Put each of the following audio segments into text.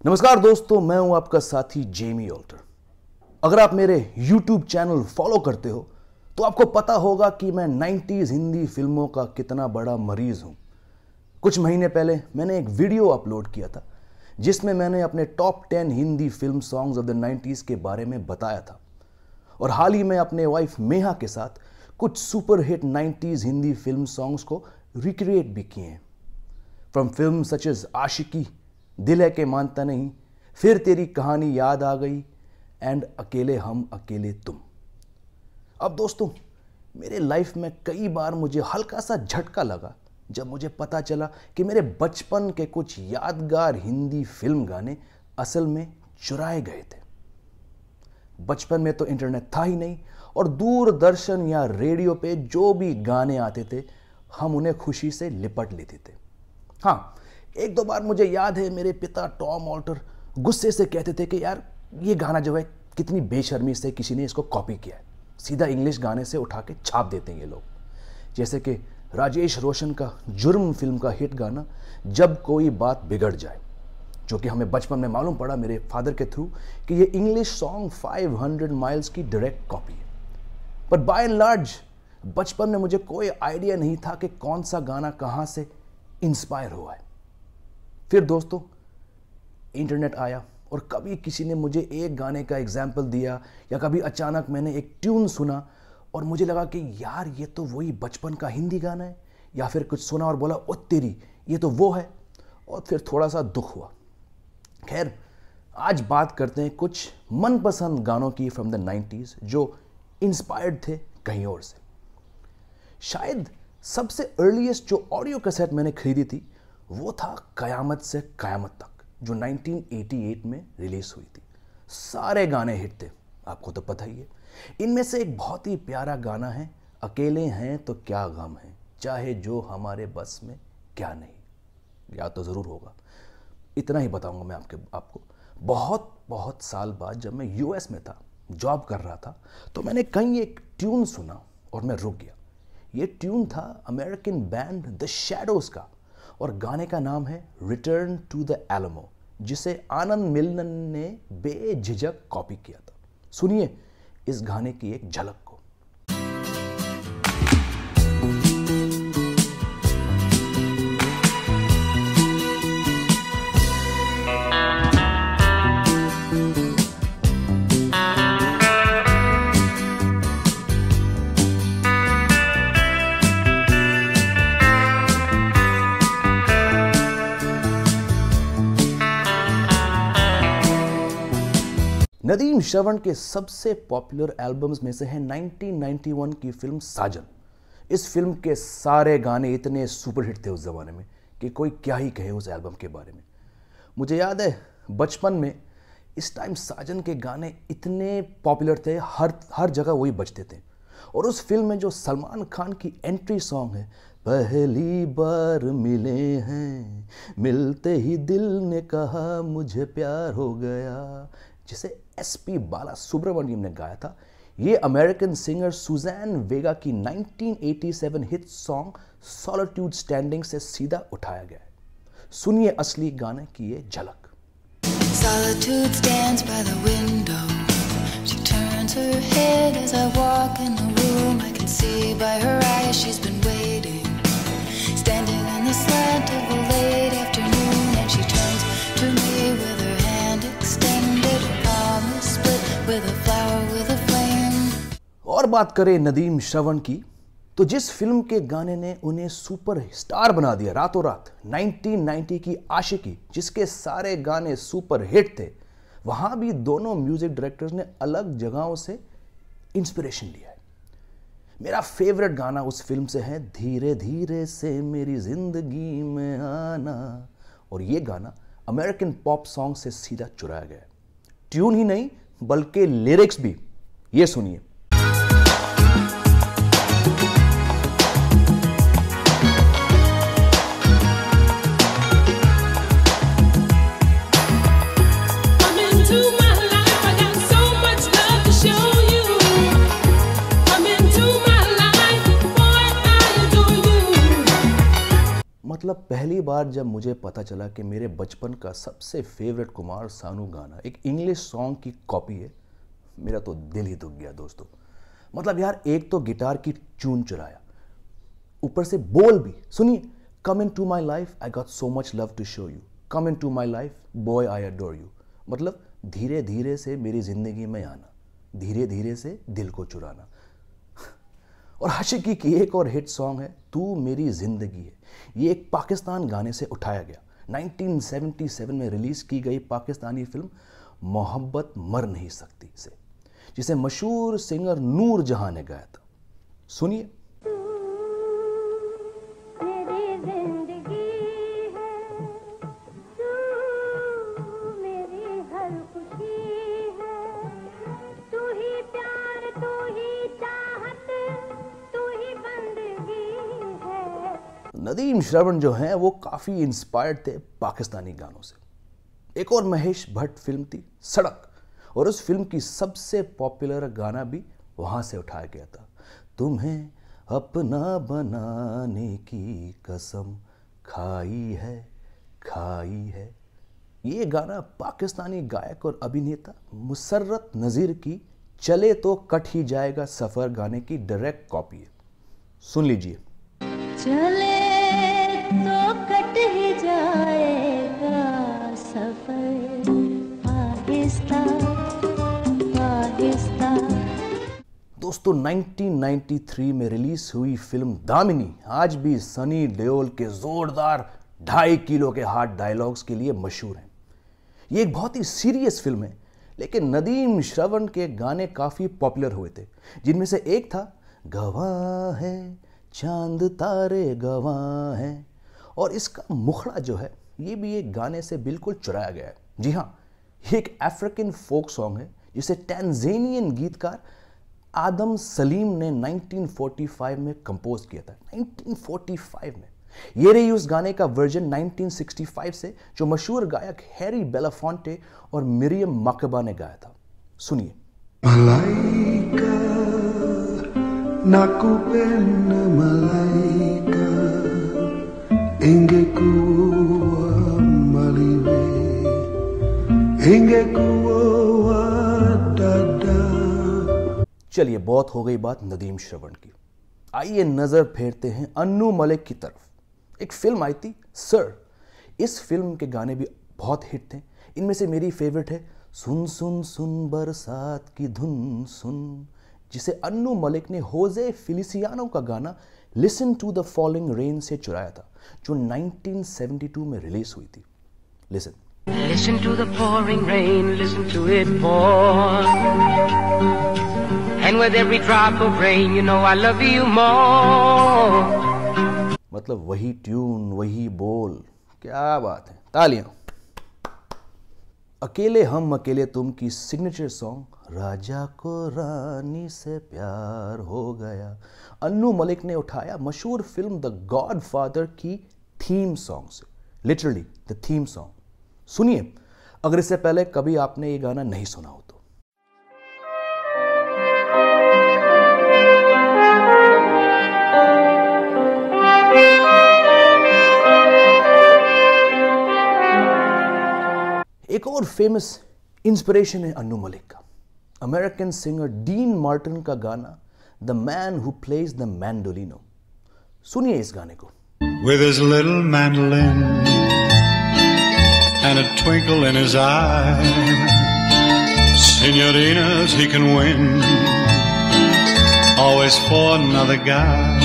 नमस्कार दोस्तों, मैं हूं आपका साथी जेमी ऑल्टर। अगर आप मेरे YouTube चैनल फॉलो करते हो तो आपको पता होगा कि मैं 90s हिंदी फिल्मों का कितना बड़ा मरीज हूं। कुछ महीने पहले मैंने एक वीडियो अपलोड किया था जिसमें मैंने अपने top 10 Hindi film songs of the 90s के बारे में बताया था। और हाल ही में अपने वाइफ नेहा के साथ कुछ super hit 90s Hindi film songs को रिक्रिएट भी किए हैं। From film such as Aashiqui, दिल है के मानता नहीं, फिर तेरी कहानी याद आ गई एंड अकेले हम अकेले तुम। अब दोस्तों, मेरे लाइफ में कई बार मुझे हल्का सा झटका लगा जब मुझे पता चला कि मेरे बचपन के कुछ यादगार हिंदी फिल्म गाने असल में चुराए गए थे। बचपन में तो इंटरनेट था ही नहीं और दूरदर्शन या रेडियो पे जो भी गाने आते थे हम उन्हें खुशी से लिपट लेते थे। हाँ, एक दो बार मुझे याद है मेरे पिता टॉम ऑल्टर गुस्से से कहते थे कि यार ये गाना जो है कितनी बेशर्मी से किसी ने इसको कॉपी किया है, सीधा इंग्लिश गाने से उठा के छाप देते हैं ये लोग। जैसे कि राजेश रोशन का जुर्म फिल्म का हिट गाना जब कोई बात बिगड़ जाए, जो कि हमें बचपन में मालूम पड़ा मेरे फादर के थ्रू कि ये इंग्लिश सॉन्ग 500 माइल्स की डायरेक्ट कॉपी है। पर बाय एंड लार्ज बचपन में मुझे कोई आइडिया नहीं था कि कौन सा गाना कहाँ से इंस्पायर हुआ है। फिर दोस्तों इंटरनेट आया और कभी किसी ने मुझे एक गाने का एग्जाम्पल दिया या कभी अचानक मैंने एक ट्यून सुना और मुझे लगा कि यार ये तो वही बचपन का हिंदी गाना है, या फिर कुछ सुना और बोला ओ तेरी ये तो वो है, और फिर थोड़ा सा दुख हुआ। खैर, आज बात करते हैं कुछ मनपसंद गानों की फ्रॉम द 90s जो इंस्पायर्ड थे कहीं और से। शायद सबसे अर्लीस्ट जो ऑडियो कैसेट मैंने खरीदी थी वो था कयामत से कयामत तक, जो 1988 में रिलीज हुई थी। सारे गाने हिट थे, आपको तो पता ही है। इनमें से एक बहुत ही प्यारा गाना है, अकेले हैं तो क्या गम है, चाहे जो हमारे बस में क्या नहीं। याद तो ज़रूर होगा। इतना ही बताऊंगा मैं आपको। बहुत साल बाद जब मैं US में था, जॉब कर रहा था, तो मैंने कहीं एक ट्यून सुना और मैं रुक गया। ये ट्यून था अमेरिकन बैंड द शैडोज का और गाने का नाम है रिटर्न टू द एलमो, जिसे आनंद मिल्लन ने बेझिझक कॉपी किया था। सुनिए इस गाने की एक झलक को। नदीम श्रवण के सबसे पॉपुलर एल्बम्स में से है 1991 की फिल्म साजन। इस फिल्म के सारे गाने इतने सुपरहिट थे उस जमाने में कि कोई क्या ही कहे उस एल्बम के बारे में। मुझे याद है बचपन में इस टाइम साजन के गाने इतने पॉपुलर थे, हर जगह वही बजते थे। और उस फिल्म में जो सलमान खान की एंट्री सॉन्ग है, पहली बार मिले हैं, मिलते ही दिल ने कहा मुझे प्यार हो गया, जिसे SP बालासुब्रमण्यम ने गाया था, ये अमेरिकन सिंगर सुजैन वेगा की 1987 हिट सॉन्ग सॉलिट्यूड स्टैंडिंग से सीधा उठाया गया है। सुनिए असली गाने की ये झलक। Solitude stands by the window. She turns her head as I walk in the room. I can see by her eyes she's been waiting, standing in the slant of the late afternoon, and she turns to me with her hand extended, her palm is split with a flower with a flame. और बात करें नदीम श्रवण की, तो जिस film के गाने ने उन्हें सुपर स्टार बना दिया रातों रात, 1990 की आशिकी, जिसके सारे गाने सुपर हिट थे, वहां भी दोनों म्यूजिक डायरेक्टर्स ने अलग जगहों से इंस्पिरेशन लिया है। मेरा फेवरेट गाना उस फिल्म से है धीरे धीरे से मेरी जिंदगी में आना, और ये गाना अमेरिकन पॉप सॉन्ग से सीधा चुराया गया है। ट्यून ही नहीं बल्कि लिरिक्स भी। ये सुनिए। मतलब पहली बार जब मुझे पता चला कि मेरे बचपन का सबसे फेवरेट कुमार सानू गाना एक इंग्लिश सॉन्ग की कॉपी है, मेरा तो दिल ही दुख गया दोस्तों। मतलब यार, एक तो गिटार की चून चुराया, ऊपर से बोल भी सुनिए, come into my life I got so much love to show you, come into my life boy I adore you. मतलब धीरे धीरे से मेरी जिंदगी में आना, धीरे धीरे से दिल को चुराना। और आशिकी की एक और हिट सॉन्ग है तू मेरी जिंदगी है। ये एक पाकिस्तान गाने से उठाया गया, 1977 में रिलीज की गई पाकिस्तानी फिल्म मोहब्बत मर नहीं सकती से, जिसे मशहूर सिंगर नूर जहां ने गाया था। सुनिए। नदीम श्रवण जो हैं वो काफ़ी इंस्पायर्ड थे पाकिस्तानी गानों से। एक और महेश भट्ट फिल्म थी सड़क, और उस फिल्म की सबसे पॉपुलर गाना भी वहाँ से उठाया गया था। तुम्हें अपना बनाने की कसम खाई है। ये गाना पाकिस्तानी गायक और अभिनेता मुसर्रत नज़ीर की चले तो कट ही जाएगा सफ़र गाने की डायरेक्ट कॉपी है। सुन लीजिए। चले तो कट ही जाएगा सफर आहिस्ता आहिस्ता। दोस्तों 1993 में रिलीज हुई फिल्म दामिनी आज भी सनी देओल के जोरदार 2.5 किलो के हार्ड डायलॉग्स के लिए मशहूर है। ये एक बहुत ही सीरियस फिल्म है, लेकिन नदीम श्रवण के गाने काफ़ी पॉपुलर हुए थे, जिनमें से एक था गवाह है चांद तारे गवाह हैं, और इसका मुखड़ा जो है ये भी एक गाने से बिल्कुल चुराया गया है। जी हाँ, ये एक अफ्रीकन फोक सॉन्ग है जिसे टैंजेनियन गीतकार आदम सलीम ने 1945 में कंपोज किया था। 1945 में ये रही उस गाने का वर्जन 1965 से जो मशहूर गायक हैरी बेलाफोंटे और मिरियम माकबा ने गाया था। सुनिए। Nakupenda malaika ingekuwa maliwe ingekuwa dada। चलिए, बहुत हो गई बात नदीम श्रवण की, आइए नजर फेरते हैं अन्नू मलिक की तरफ। एक फिल्म आई थी सर, इस फिल्म के गाने भी बहुत हिट थे। इनमें से मेरी फेवरेट है सुन सुन सुन बरसात की धुन सुन, जिसे अन्नू मलिक ने होजे फिलिसियानो का गाना listen to the falling rain से चुराया था, जो 1972 में रिलीज हुई थी। Listen. Listen to the pouring rain, listen to it pour. And with every drop of rain, you know I love you more. मतलब वही ट्यून, वही बोल, क्या बात है, तालियां। अकेले हम अकेले तुम की सिग्नेचर सॉन्ग राजा को रानी से प्यार हो गया, अन्नू मलिक ने उठाया मशहूर फिल्म द गॉड फादर की थीम सॉन्ग से, लिटरली द थीम सॉन्ग। सुनिए, अगर इससे पहले कभी आपने ये गाना नहीं सुना हो तो। एक और फेमस इंस्पिरेशन है अन्नू मलिक का, अमेरिकन सिंगर डीन मार्टिन का गाना the man who plays the mandolino. सुनिए इस गाने को। With his little mandolin and a twinkle in his eye, senoritas he can win, always for another guy।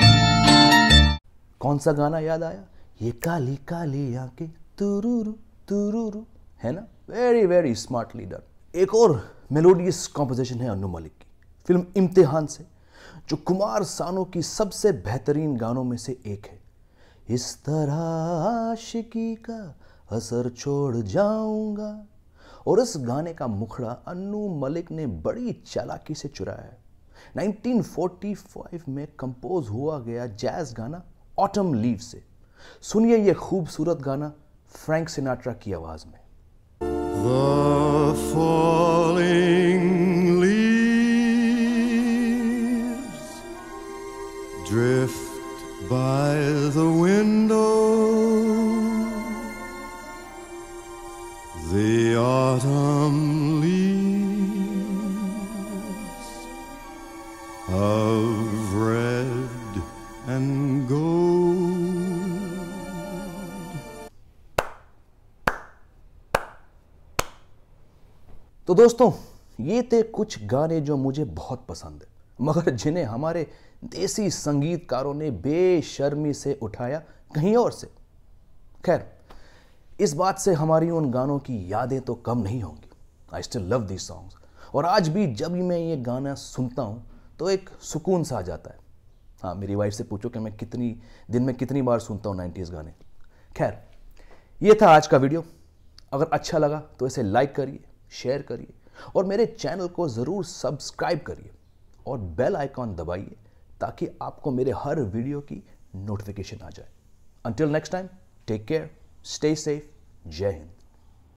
कौन सा गाना याद आया? ये काली काली आंखें तुरुरु तुरुरु, है ना? Very very smartly done. एक और मेलोडियस कॉम्पोजिशन है अन्नू मलिक की, फिल्म इम्तिहान से, जो कुमार सानू की सबसे बेहतरीन गानों में से एक है। इस तरह आशिकी का असर छोड़ जाऊंगा, और इस गाने का मुखड़ा अन्नू मलिक ने बड़ी चालाकी से चुराया है। 1945 में कंपोज हुआ गया जैज गाना ऑटम लीव से। सुनिए ये खूबसूरत गाना फ्रैंक सिनाट्रा की आवाज में। The falling leaves drift by the window The autumn leaves of red and gold. तो दोस्तों, ये थे कुछ गाने जो मुझे बहुत पसंद है, मगर जिन्हें हमारे देसी संगीतकारों ने बेशर्मी से उठाया कहीं और से। खैर, इस बात से हमारी उन गानों की यादें तो कम नहीं होंगी। I still love these songs, और आज भी जब भी मैं ये गाना सुनता हूँ तो एक सुकून सा आ जाता है। हाँ, मेरी वाइफ से पूछो कि मैं दिन में कितनी बार सुनता हूँ 90s गाने। खैर, ये था आज का वीडियो। अगर अच्छा लगा तो इसे लाइक करिए, शेयर करिए और मेरे चैनल को ज़रूर सब्सक्राइब करिए और बेल आइकॉन दबाइए ताकि आपको मेरे हर वीडियो की नोटिफिकेशन आ जाए। Until next time, take care, stay safe, Jai Hind.